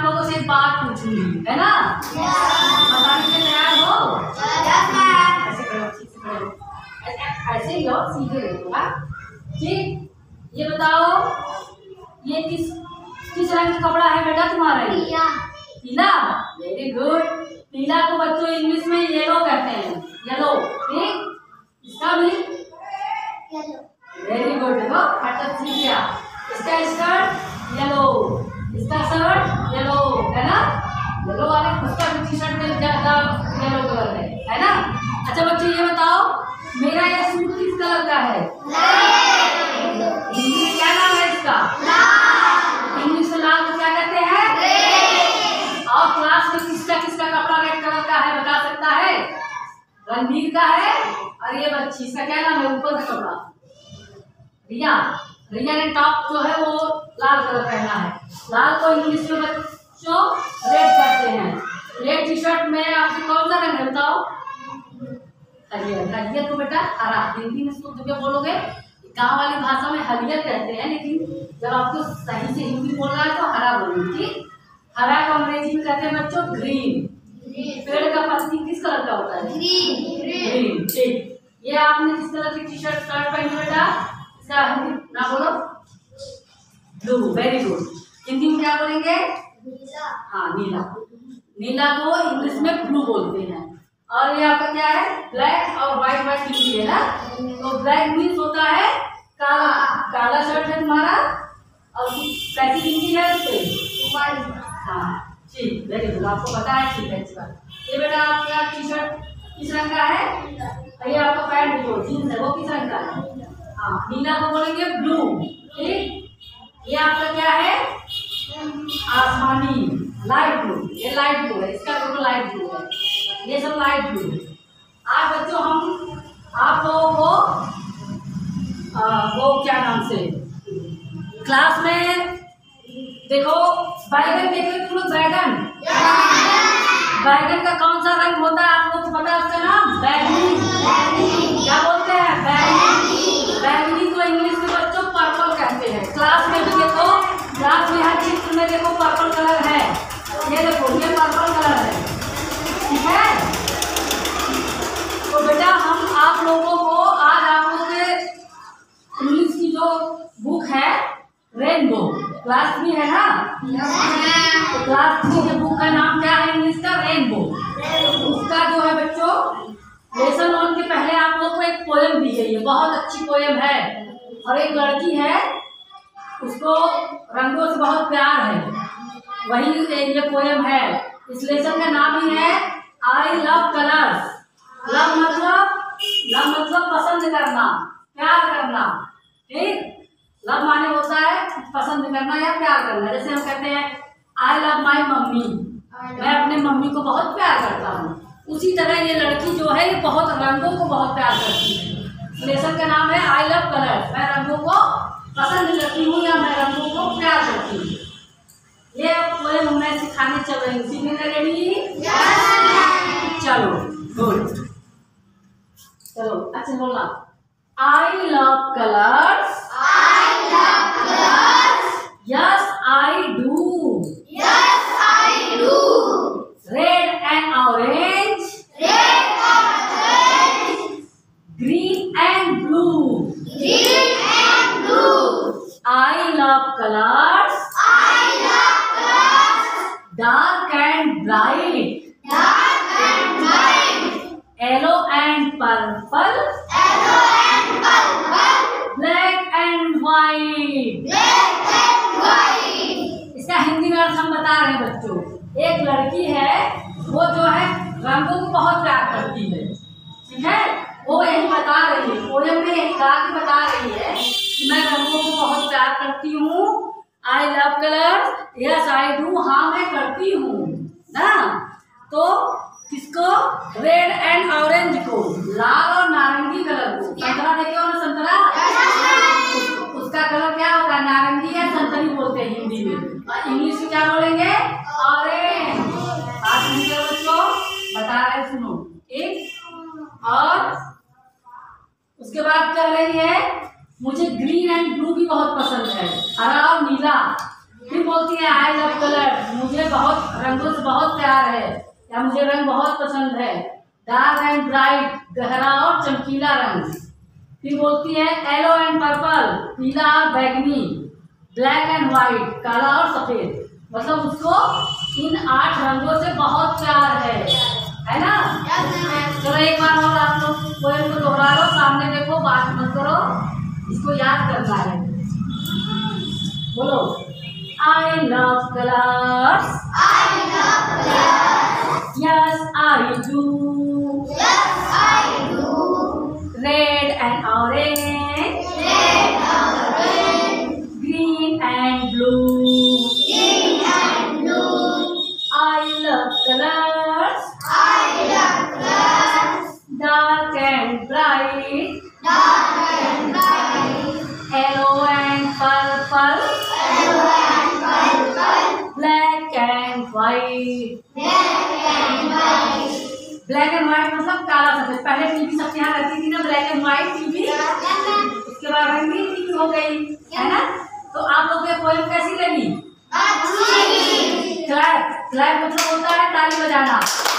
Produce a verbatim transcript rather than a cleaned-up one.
आप लोगों से एक बात पूछूंगी, है ना? बताने के लिए तैयार हो? ऐसे करो, ऐसे करो, ऐसे ही लो, सीधे रहो। ठीक, ये बताओ, ये किस किस रंग का कपड़ा है बेटा तुम्हारा? पीला। पीला, वेरी गुड। पीला को बच्चों इंग्लिश में येलो कहते हैं, येलो। ठीक, इसका भी वेरी गुड। देखो फटक सीख गया। इसका स्कर्ट येलो, इसका शर्ट येलो, है ना? येलो वाले उसका भी टी शर्ट में ज्यादा येलो कलर है, है ना? अच्छा बच्चों ये बताओ, मेरा ये सूट किस कलर का है? हिंदी में क्या नाम है इसका? इंग्लिश में लाल को क्या कहते हैं? और क्लास में किसका किसका कपड़ा रेड कलर का है, बता सकता है? रणबीर का है। और ये बच्ची, इसका क्या नाम है ऊपर का कपड़ा? रिया। रिया ने टॉप जो है वो लाल कलर पहना है। लाल को इंग्लिश में बच्चों रेड कहते हैं। रेड टी शर्ट में आपको कौन सा रंग है बताओ? हरियर। हरियर को बेटा हरा, हिंदी में शुद्ध में बोलोगे, गांव वाली भाषा में हरियर कहते हैं, लेकिन जब आपको सही से हिंदी बोलना है तो हरा बोलेंगे। ठीक, हरा को अंग्रेजी में कहते हैं बच्चों ग्रीन। पेड़ का पत्ती किस कलर का होता है? ग्रीन। ग्रीन। ठीक, ये आपने किस कलर की टी शर्ट शर्ट पहनी बेटा? इसका हिंदी ना बोलो, ब्लू। Very good. हिंदी में क्या बोलेंगे? नीला। हाँ, नीला। नीला को इंग्लिश में ब्लू बोलते हैं। और ये आपका क्या है? ब्लैक और व्हाइट व्हाइट हिंदी है ना? तो ब्लैक मीन्स होता है काला। काला शर्ट है तुम्हारा, और कैसी हिंदी है उस पे? हाँ, ठीक, वेरी गुड। आपको पता है, ठीक है। अच्छी बात। ये बेटा आपका टी शर्ट किस रंग का है? और ये आपका पैंट जो जींस है वो किस रंग का है? हाँ, नीला को बोलेंगे ब्लू। ठीक, ये आपका क्या है? आसमानी, लाइट ब्लू। ये लाइट ब्लू है, इसका तो लाइट ब्लू है, ये सब लाइट ब्लू। आज बच्चों हम आप लोगों को आ, वो क्या नाम से क्लास में देखो, बैगन देखे तुम लोग? बैगन बैगन का कौन सा रंग होता है आप लोग को पता है उसका नाम? बैगनी। क्या बोलते हैं? बैगनी। बैगनी को इंग्लिश में बच्चों पर्पल कहते हैं। क्लास में भी देखो, क्लास में हर चित्र में देखो पर्पल कलर है। ये देखो, ये पर्पल कलर है, ठीक है? तो बेटा हम आप लोगों को आज आप लोगों के इंग्लिश की जो बुक है रेनबो, क्लास थ्री है ना? तो क्लास थ्री के बुक का नाम क्या है इंग्लिश का? रेनबो। उसका जो है बच्चों लेसन वन के पहले आप लोग को एक पोएम दी गई है, बहुत अच्छी पोएम है। और एक लड़की है, उसको रंगों से बहुत प्यार है, वही ये पोएम है। इस लेसन का नाम ही है आई लव कलर्स। लव मतलब लव मतलब पसंद करना, प्यार करना। ठीक, लव माने होता है पसंद करना या प्यार करना। जैसे हम कहते हैं आई लव माई मम्मी, मैं अपने मम्मी को बहुत प्यार करता हूँ। उसी तरह ये लड़की जो है ये बहुत रंगों को बहुत प्यार करती है। लेसन का नाम है आई लव कलर्स। मैं रंगों को पसंद करती हूँ या मैं रंगों को प्यार करती हूँ। ये पोएम मैं सिखाने चल रही हूँ, सीखने का रेडी? चलो गुड, चलो अच्छा बोलना। I love colours. I love colors. Yes, I do. Yes, I do. Red and orange. Red and orange. Green and blue. Green and blue. I love colors. I love colors. Dark and bright. Dark and bright. Yellow and purple. Yellow and purple. Black and white. Black and white. इसका हिंदी में अर्थ हम बता रहे हैं बच्चों। एक लड़की है, वो जो है रंगों को बहुत प्यार करती है, ठीक है? वो यही बता रही है, पोएम में यही गा के बता रही है कि मैं रंगों को बहुत प्यार करती हूँ। I love colours. Yes I do, हाँ मैं करती हूँ ना। तो किसको? रेड एंड ऑरेंज को, लाल और नारंगी कलर को। संतरा देखे हो ना, संतरा? उस, उसका कलर क्या होता है? नारंगी या संतरी बोलते हैं हिंदी में। और इंग्लिश में क्या बोलेंगे? ऑरेंज। आज बच्चों बता रहे, सुनो। ठीक, और उसके बाद कह रही है मुझे ग्रीन एंड ब्लू भी बहुत पसंद है, हरा और नीला। फिर बोलती है आई लव कलर, मुझे बहुत रंगों से बहुत प्यार है या मुझे रंग बहुत पसंद है। डार्क एंड ब्राइट, गहरा और चमकीला रंग। फिर बोलती है येलो एंड पर्पल, पीला और बैगनी। ब्लैक एंड व्हाइट, काला और सफेद। मतलब उसको इन आठ रंगों से बहुत प्यार है, है ना? चलो एक बार और आप लोग पोएम को दोहरा लो, सामने देखो, बात मत करो, इसको याद करना है। बोलो, I love colors. I love colors. Yes, I do. Yes, I do. Red and orange. Red and orange. Green and blue. Green and blue. I love colors. I love colors. Dark and bright. Dark and bright. Yellow and purple. Yellow and purple. Black and white. Black and white. Black and white मतलब काला सफेद। पहले TV सबके यहाँ रहती थी ना, black and white TV, उसके बाद रंगीन टीवी हो गई, है ना? तो आप लोग को पोएम कैसी लगी? अच्छी। क्लैप, क्लैप मतलब होता है ताली बजाना।